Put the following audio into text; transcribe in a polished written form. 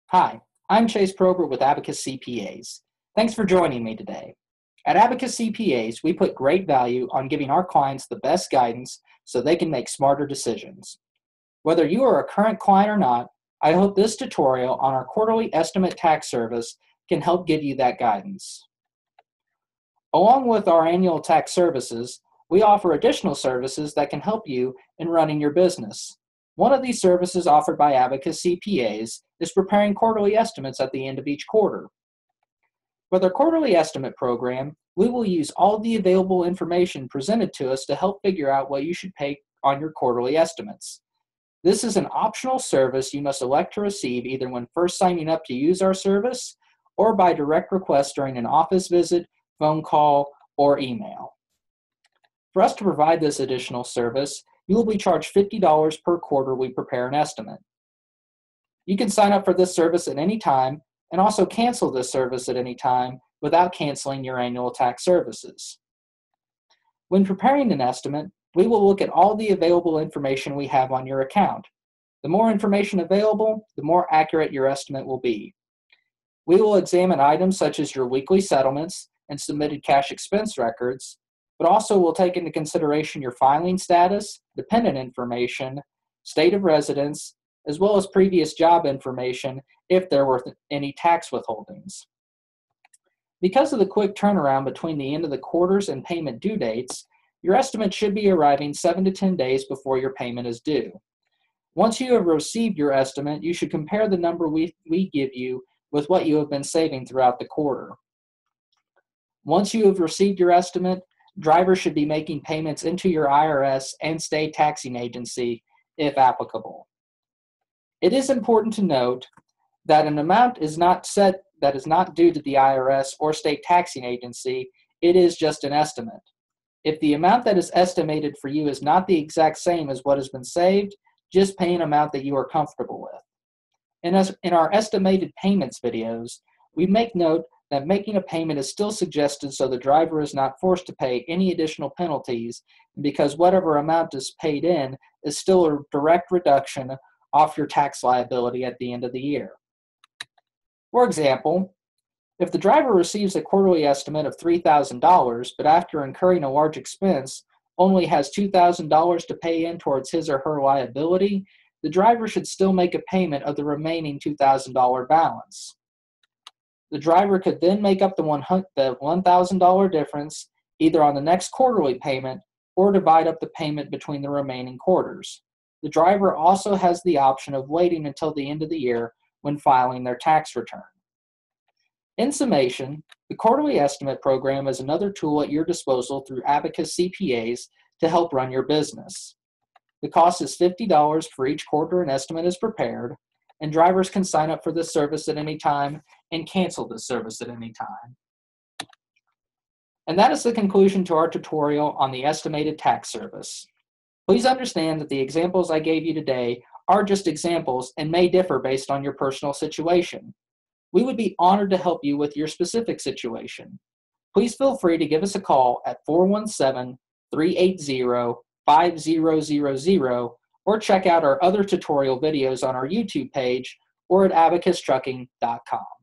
Hi, I'm Chase Probert with Abacus CPAs. Thanks for joining me today. At Abacus CPAs, we put great value on giving our clients the best guidance so they can make smarter decisions. Whether you are a current client or not, I hope this tutorial on our quarterly estimate tax service can help give you that guidance. Along with our annual tax services, we offer additional services that can help you in running your business. One of these services offered by Abacus CPAs is preparing quarterly estimates at the end of each quarter. With our quarterly estimate program, we will use all the available information presented to us to help figure out what you should pay on your quarterly estimates. This is an optional service you must elect to receive either when first signing up to use our service or by direct request during an office visit, phone call, or email. For us to provide this additional service, you will be charged $50 per quarter we prepare an estimate. You can sign up for this service at any time and also cancel this service at any time without canceling your annual tax services. When preparing an estimate, we will look at all the available information we have on your account. The more information available, the more accurate your estimate will be. We will examine items such as your weekly settlements and submitted cash expense records, but also will take into consideration your filing status, dependent information, state of residence, as well as previous job information if there were any tax withholdings. Because of the quick turnaround between the end of the quarters and payment due dates, your estimate should be arriving 7 to 10 days before your payment is due. Once you have received your estimate, you should compare the number we give you with what you have been saving throughout the quarter. Once you have received your estimate, drivers should be making payments into your IRS and state taxing agency if applicable. It is important to note that an amount is not set that is not due to the IRS or state taxing agency. It is just an estimate. If the amount that is estimated for you is not the exact same as what has been saved, just pay an amount that you are comfortable with. In our estimated payments videos, we make note that making a payment is still suggested so the driver is not forced to pay any additional penalties, because whatever amount is paid in is still a direct reduction off your tax liability at the end of the year. For example, if the driver receives a quarterly estimate of $3,000, but after incurring a large expense only has $2,000 to pay in towards his or her liability, the driver should still make a payment of the remaining $2,000 balance. The driver could then make up the $1,000 difference either on the next quarterly payment or divide up the payment between the remaining quarters. The driver also has the option of waiting until the end of the year when filing their tax return. In summation, the quarterly estimate program is another tool at your disposal through Abacus CPAs to help run your business. The cost is $50 for each quarter an estimate is prepared, and drivers can sign up for this service at any time and cancel this service at any time. And that is the conclusion to our tutorial on the estimated tax service. Please understand that the examples I gave you today are just examples and may differ based on your personal situation. We would be honored to help you with your specific situation. Please feel free to give us a call at 417-380-5000 or check out our other tutorial videos on our YouTube page or at abacustrucking.com.